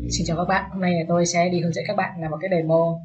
Xin chào các bạn, hôm nay tôi sẽ đi hướng dẫn các bạn làm một cái demo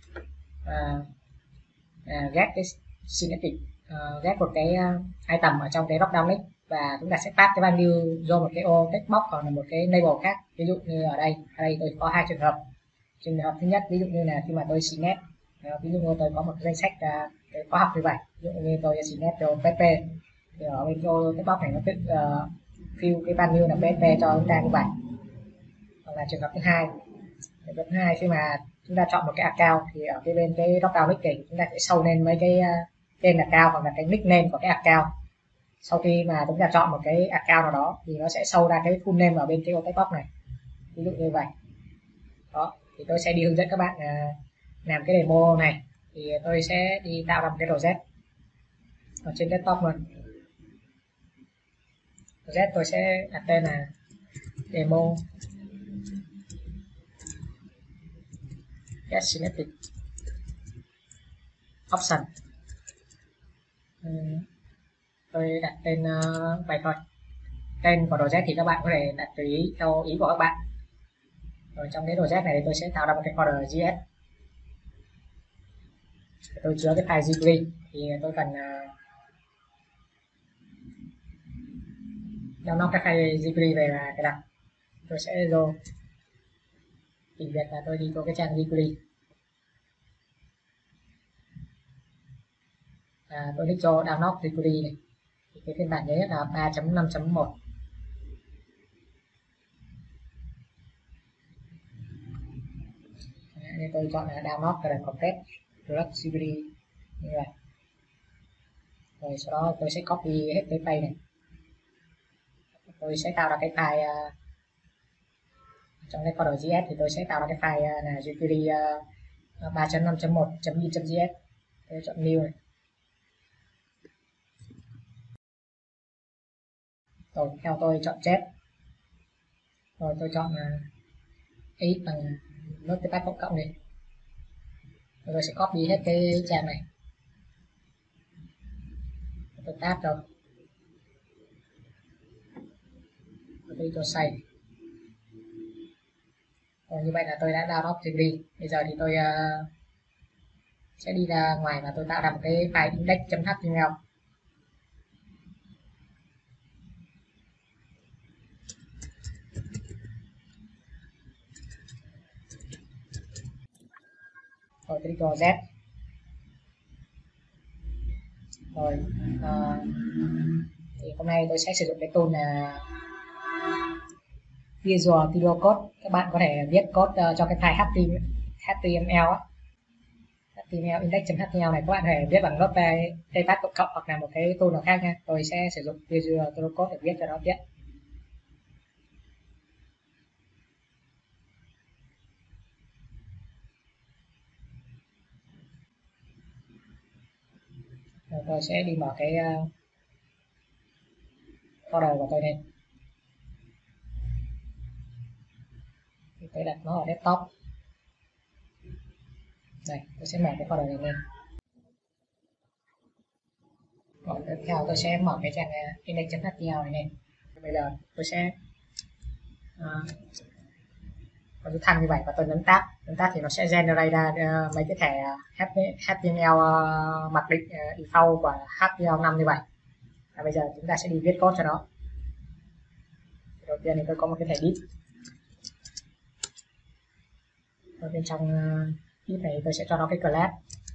ghép cái synthetic, ghép một cái item ở trong cái drop down list, và chúng ta sẽ pass cái value vô một cái ô text box hoặc là một cái label khác. Ví dụ như ở đây tôi có hai trường hợp. Trường hợp thứ nhất, ví dụ như là khi mà tôi select, ví dụ như tôi có một cái danh sách cái khóa học như vậy, ví dụ như tôi select cho PHP, thì ở bên ô text box này nó tự fill cái value là PHP cho chúng ta như vậy. Hoặc là trường hợp thứ hai, khi mà chúng ta chọn một cái account thì ở cái bên cái drop down list thì chúng ta sẽ show lên mấy cái tên account hoặc là cái nickname của cái account. Sau khi mà chúng ta chọn một cái account nào đó thì nó sẽ show ra cái full name ở bên cái ô text box này, ví dụ như vậy. Đó, thì tôi sẽ đi hướng dẫn các bạn làm cái demo này. Thì tôi sẽ đi tạo ra một cái project ở trên desktop luôn. Project tôi sẽ đặt tên là demo get synthetic option. Tôi đặt tên vậy thôi. Tên của project thì các bạn có thể đặt tùy ý theo ý của các bạn. Rồi trong cái project này thì tôi sẽ tạo ra một cái folder JS. Tôi chứa cái file jQuery thì tôi cần download cái file jQuery về là cái đặt. Tôi sẽ vô tìm việc là tôi đi vô cái trang jQuery. Tôi click cho download jQuery này. Thì cái phiên bản mới là 3.5.1. Nên tôi chọn là download current complete plus jQuery như vậy. Rồi sau đó tôi sẽ copy hết cái file này. Tôi sẽ tạo ra cái file trong cái folder JS thì tôi sẽ tạo ra cái file là jQuery 3.5.1.in.js. Tôi chọn new này. Rồi theo tôi chọn chép. Rồi tôi chọn edit bằng notepad cộng này. Rồi tôi sẽ copy hết cái trang này. Tôi tab rồi. Tôi cho save. Rồi như vậy là tôi đã download jQuery. Bây giờ thì tôi sẽ đi ra ngoài và tôi tạo ra một cái file index.html. Rồi click vào Z. Rồi thì hôm nay tôi sẽ sử dụng cái tool là Visual Studio Code. Các bạn có thể viết code cho cái file HTML á. HTML index.html này các bạn có thể viết bằng Notepad cộng hoặc là một cái tool nào khác nha. Tôi sẽ sử dụng Visual Studio Code để viết cho nó tiện. Rồi tôi sẽ đi mở cái folder của tôi lên. Thì tôi đặt nó ở desktop. Đây, tôi sẽ mở cái folder này lên. Rồi tiếp theo tôi sẽ mở cái trang index.html này lên. Bây giờ tôi sẽ có cái thanh như vậy và tôi nhấn tab thì nó sẽ generate ra mấy cái thẻ HTML mặc định default của HTML5 như vậy. Và bây giờ chúng ta sẽ đi viết code cho nó. Đầu tiên thì tôi có một cái thẻ div. Ở bên trong div này tôi sẽ cho nó cái class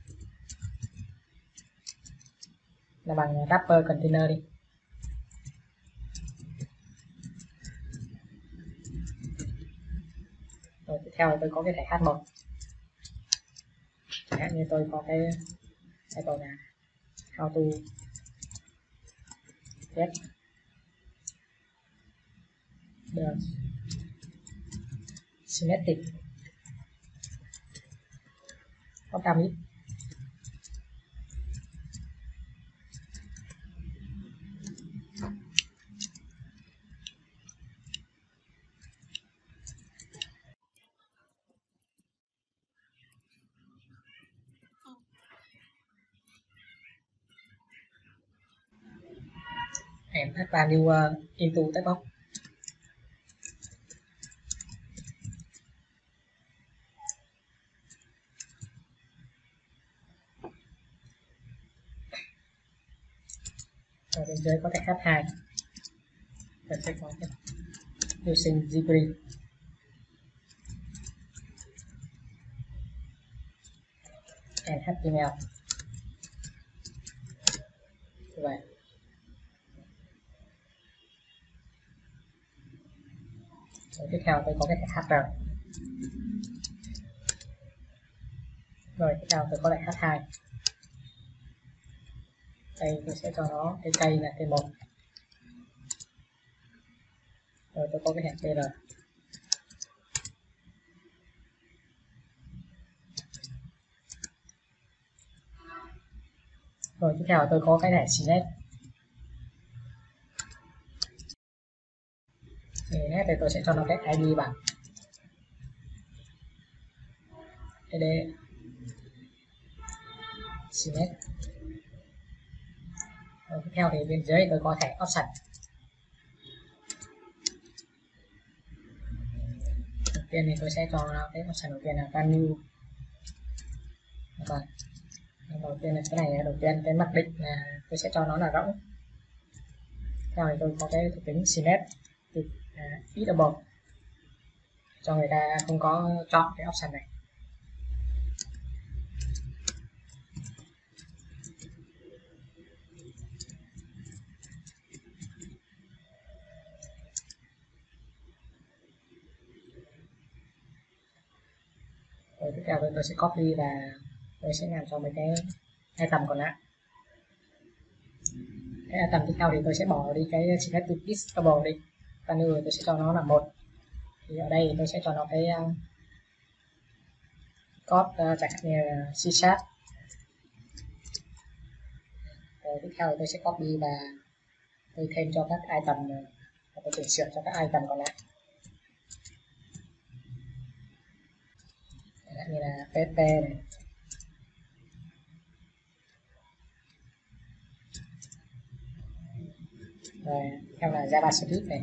là bằng wrapper container đi. Rồi tiếp theo tôi có cái thẻ h1. Chẳng hạn như tôi có cái title là how to get the synthetic optimist. And add value into text box. Ở bên dưới có thẻ H2. Tôi sẽ có cái using jQuery and HTML. Như vậy. Rồi tiếp theo tôi có cái thẻ HR. Rồi tiếp theo tôi có thẻ H2. Đây tôi sẽ cho nó cái cây là cây 1. Rồi tôi có cái thẻ BR. Rồi tiếp theo tôi có cái thẻ CNET. CNET thì tôi sẽ cho nó cái ID bằng id CNET. Rồi tiếp theo thì bên dưới tôi có thẻ option. Đầu tiên thì tôi sẽ cho nó cái option đầu tiên là value. Vâng. Đầu tiên là cái này, đầu tiên cái mặc định là tôi sẽ cho nó là rỗng. Theo thì tôi có cái thuộc tính CNET editable cho người ta không có chọn cái option này. Rồi tiếp theo tôi sẽ copy và tôi sẽ làm cho mấy cái item còn lại. Cái item tiếp theo thì tôi sẽ bỏ đi cái select editable đi. Value tôi sẽ cho nó là 1. Thì ở đây tôi sẽ cho nó cái code chẳng hạn như là C#. Rồi tiếp theo tôi sẽ copy và tôi thêm cho các item và tôi chỉnh sửa cho các item còn lại. Chẳng hạn như là pp này. Rồi theo là JavaScript này.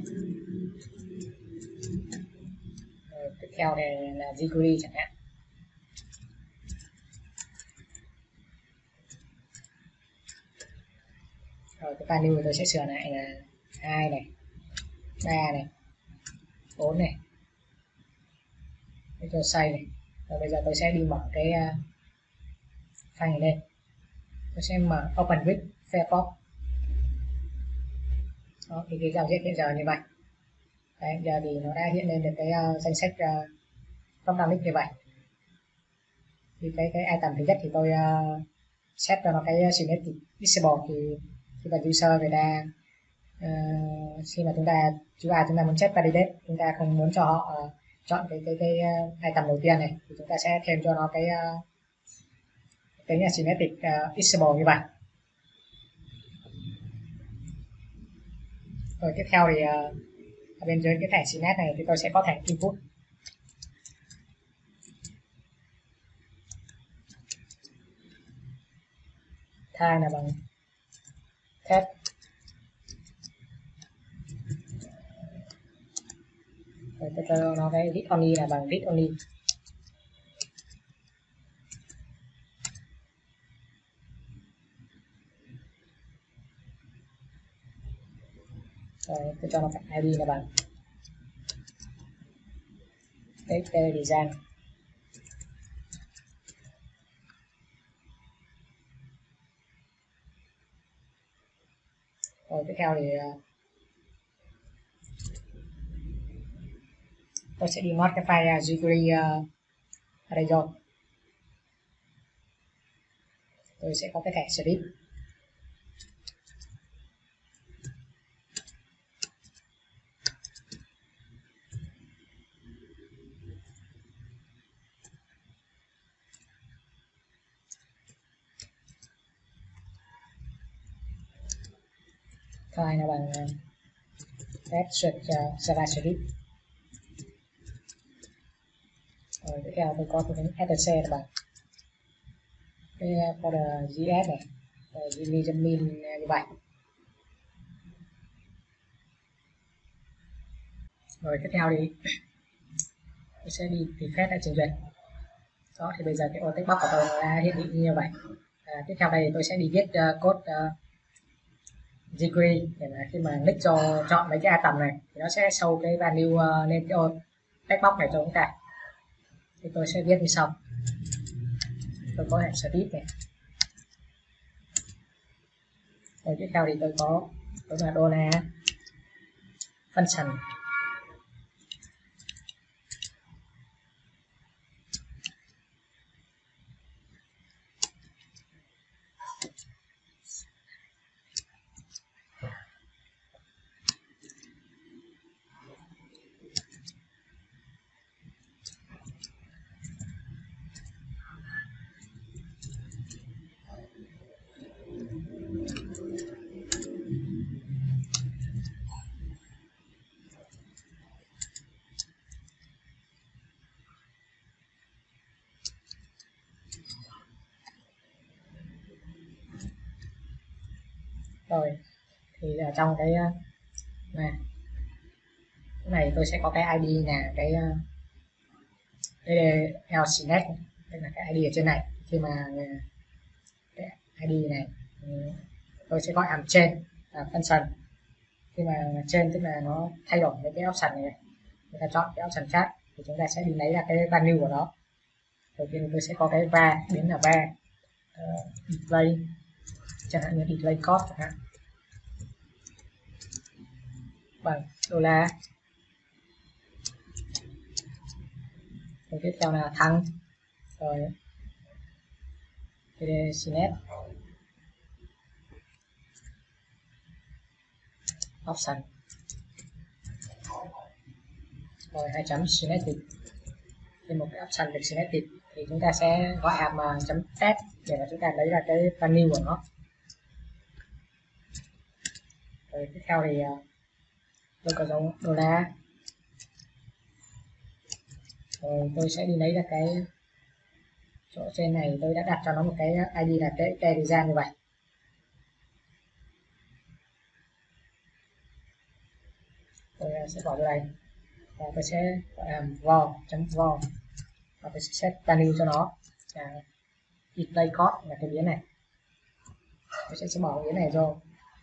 Rồi tiếp theo này là jQuery chẳng hạn. Rồi cái value tôi sẽ sửa lại là 2 này, 3 này, 4 này. Tôi cho save này. Rồi bây giờ tôi sẽ đi mở cái file này lên. Tôi sẽ mở Open with Firefox. Đó, thì cái giao diện hiện giờ như vậy. Đấy, giờ thì nó đã hiện lên được cái danh sách drop down list như vậy. Thì cái item thứ nhất thì tôi set cho nó cái select disable thì khi mà user người ta khi mà chúng ta muốn check validate, chúng ta không muốn cho họ chọn cái item đầu tiên này thì chúng ta sẽ thêm cho nó cái là symmetric disable như vậy. Rồi tiếp theo thì ở bên dưới cái thẻ CNET này thì tôi sẽ có thẻ input. Thay là bằng test. Rồi tôi cho nó cái read only là bằng read only. Rồi tôi cho nó cái ID là bằng txt design. Rồi tiếp theo thì tôi sẽ đi mod cái file jQuery ở đây rồi. Tôi sẽ có cái thẻ script. File là bằng test JavaScript. Rồi tiếp theo tôi có cái etc là bằng cái folder JS này, min như vậy. Rồi tiếp theo thì tôi sẽ đi tìm phép đã trình duyệt. Đó thì bây giờ cái ô text box của tôi đã hiện định như vậy. Tiếp theo đây tôi sẽ đi viết code degree để mà khi mà click chọn mấy cái item này thì nó sẽ show cái value lên cái ô text box này cho chúng ta. Thì tôi sẽ viết như sau. Tôi có hàm split này. Rồi tiếp theo thì tôi có đó là dollar function. Rồi thì ở trong cái này tôi sẽ có cái ID là cái DDL-Select, đây là cái ID ở trên này. Khi mà cái ID này tôi sẽ gọi hàm trên là function. Khi mà trên tức là nó thay đổi với cái option này, người ta chọn cái option khác thì chúng ta sẽ đi lấy ra cái value của nó. Đầu tiên tôi sẽ có cái var biến là var display, chẳng hạn như display cost chẳng hạn, bằng $. Rồi tiếp theo là thăng, rồi CNET option, rồi 2 chấm selected. Thêm một cái option được selected thì chúng ta sẽ gọi hàm chấm test để mà chúng ta lấy ra cái value của nó. Rồi tiếp theo thì tôi có dấu $. Rồi tôi sẽ đi lấy ra cái chỗ trên này, tôi đã đặt cho nó một cái ID là cái thời gian như vậy. Tôi sẽ bỏ vào đây và tôi sẽ gọi là var và tôi sẽ set value cho nó là display cost là cái biến này. Tôi sẽ bỏ biến này vô,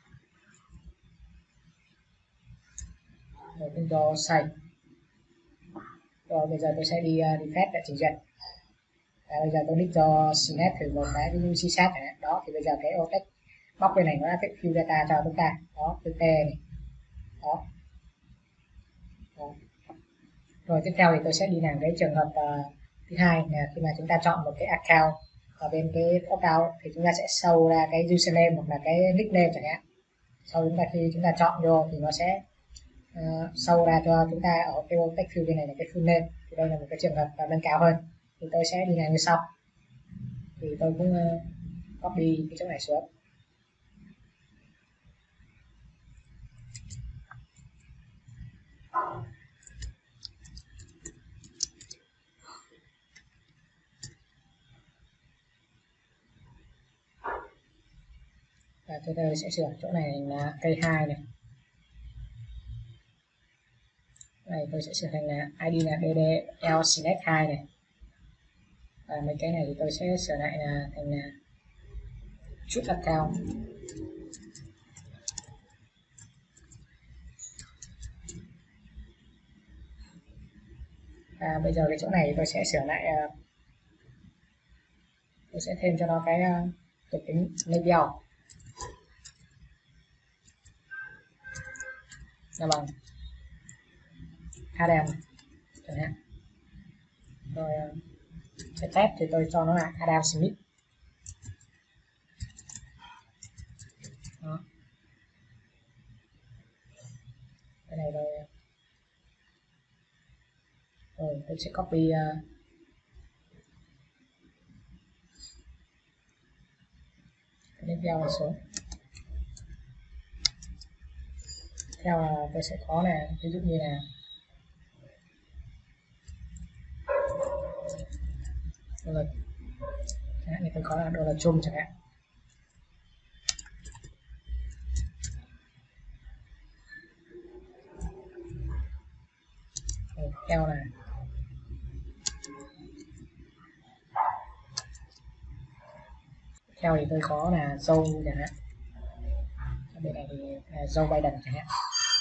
rồi tôi cho save. Rồi bây giờ tôi sẽ đi phép để trình duyệt. Bây giờ tôi click cho CNET thử một cái như CSAT này. Đó thì bây giờ cái ô text box bên này nó đã fill data cho chúng ta. Đó, cái T này. Đó. Rồi tiếp theo thì tôi sẽ đi làm cái trường hợp thứ hai là khi mà chúng ta chọn một cái account ở bên cái opt-out thì chúng ta sẽ show ra cái username hoặc là cái nickname chẳng hạn. Sau khi chúng ta chọn vô thì nó sẽ show ra cho chúng ta ở cái text field bên này là cái full name. Thì đây là một cái trường hợp nâng cao hơn. Thì tôi sẽ đi làm như sau. Thì tôi cũng copy cái chỗ này xuống. Và tôi sẽ sửa chỗ này là cây 2 này. Này tôi sẽ sửa thành là ID là DDL-Select2 này. Và mấy cái này thì tôi sẽ sửa lại là thành là chút account. Và bây giờ cái chỗ này tôi sẽ sửa lại, tôi sẽ thêm cho nó cái thuộc tính label là bằng Adam chẳng hạn. Rồi cái test thì tôi cho nó là Adam Smith. Đó. Cái này rồi tôi sẽ copy cái label này xuống. Theo là tôi sẽ có là ví dụ như là $, chẳng hạn như tôi có là $chung chẳng hạn. Rồi, theo là theo thì tôi có là dâu chẳng hạn, bên này thì Joe Biden chẳng hạn.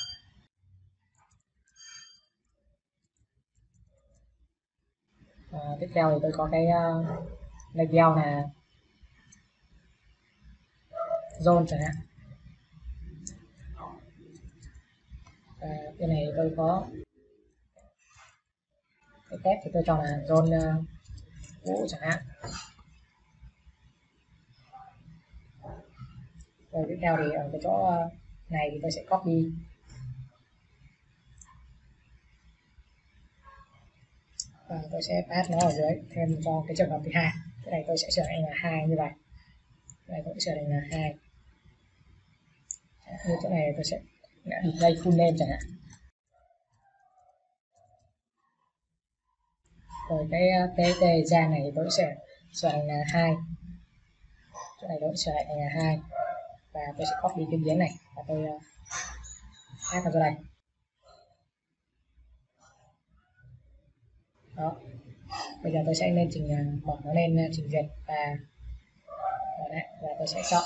Tiếp theo thì tôi có cái label là John chẳng hạn. Bên này tôi có cái test thì tôi chọn là John Vũ chẳng hạn. Rồi tiếp theo thì ở cái chỗ này thì tôi sẽ copy và tôi sẽ pass nó ở dưới thêm cho cái trường hợp thứ hai. Cái này tôi sẽ sửa thành là 2 như vậy. Đây tôi sẽ sửa thành là 2. Như chỗ này tôi sẽ display full name chẳng hạn. Rồi cái TT ra này tôi sẽ sửa thành là 2. Chỗ này tôi sẽ sửa lại thành là 2. Và tôi sẽ copy cái biến này và tôi add vào chỗ này. Đó. Bây giờ tôi sẽ lên mở nó lên trình duyệt và tôi sẽ chọn.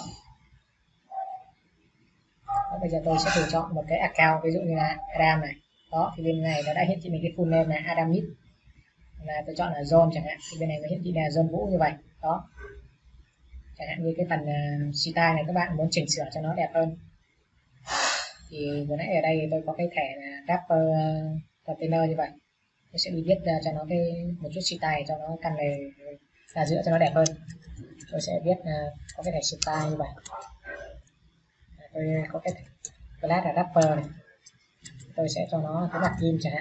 Đó, bây giờ tôi sẽ thử chọn một cái account, ví dụ như là Adam này. Đó, thì bên này nó đã hiển thị mình cái full name là Adam Smith. Là tôi chọn là John chẳng hạn, thì bên này nó hiển thị là John Vũ như vậy. Đó. Chẳng hạn như cái phần style này các bạn muốn chỉnh sửa cho nó đẹp hơn. Thì vừa nãy ở đây tôi có cái thẻ là Dapper container như vậy. Tôi sẽ đi viết ra cho nó một chút style cho nó căn này là giữa cho nó đẹp hơn. Tôi sẽ viết có cái thẻ style như vậy. Tôi có cái class là Dapper này. Tôi sẽ cho nó cái mặt kim chẳng hạn.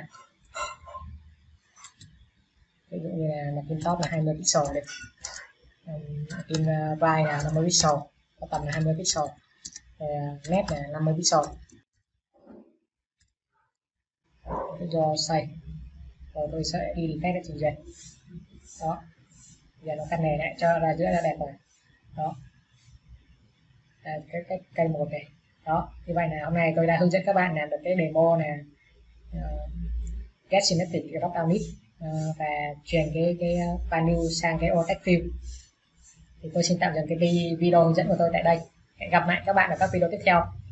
Ví dụ như là mặt kim top là 20 pixel đi. Kim vai là 50 pixel, có tầm là 20 pixel. Rồi nét là 50 pixel. Tôi cho save. Rồi tôi sẽ đi defect để trình duyệt. Đó. Giờ nó căn này lại cho ra giữa là đẹp rồi. Đó. Cái cây một này. Đó. Như vậy là hôm nay tôi đã hướng dẫn các bạn làm được cái demo là get synthetic cái drop down list và truyền cái value sang cái text field. Thì tôi xin tạm dừng cái video hướng dẫn của tôi tại đây. Hẹn gặp lại các bạn ở các video tiếp theo.